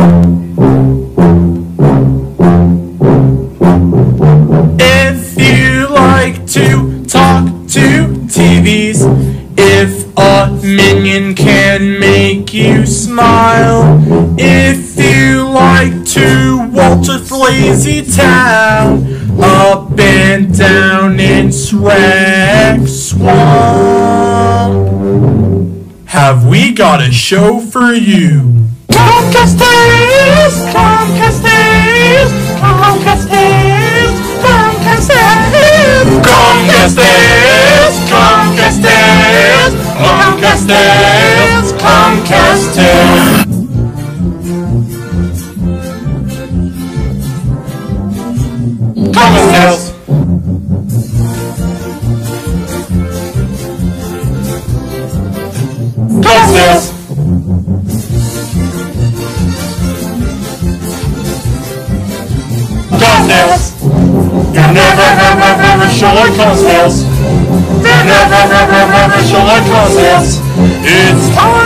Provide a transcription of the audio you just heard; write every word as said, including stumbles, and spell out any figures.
If you like to talk to T Vs, if a minion can make you smile, if you like to waltz with Lazy Town, up and down in Shrek Swamp, have we got a show for you? ComcastTales! ComcastTales! ComcastTales! ComcastTales! ComcastTales! ComcastTales! ComcastTales! ComcastTales! ComcastTales! ComcastTales! ComcastTales! You're never, ever, ever sure like ComcastTales! You're never, ever, ever sure like ComcastTales! It's time!